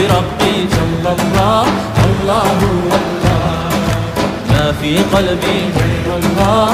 بربي جل الله الله الله. ما في قلبي غير الله